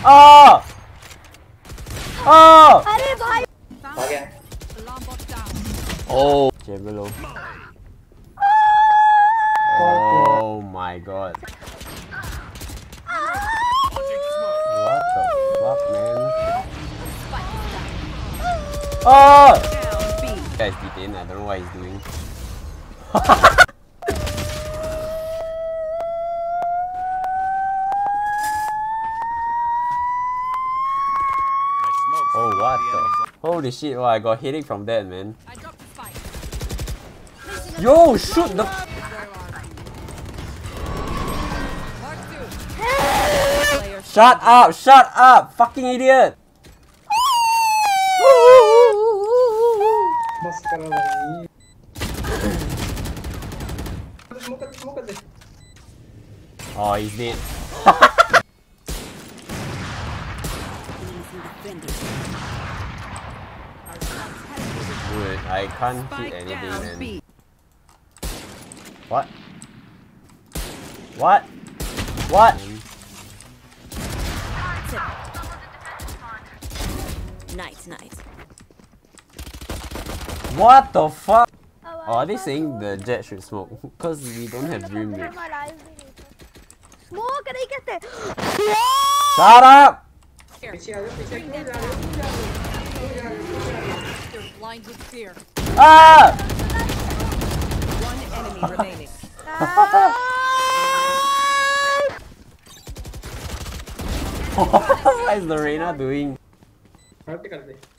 Oh! Oh! अरे भाई Oh! Below. Oh my god. What the fuck, man? Oh! Guys, detained. I don't know what he's doing. Oh, what the? Holy shit, oh, I got headache from that, man. Yo, shoot the. Shut up! Shut up! Fucking idiot! Oh, he's dead. Dude, I can't hit anything, man. What? What? What? Nice. What the fuck? Oh, are they saying the jet should smoke? Because we don't have dream mate. Smoke नहीं कहते. Shut up! Blind with fear. Ah! One enemy remaining. What is Lorena doing?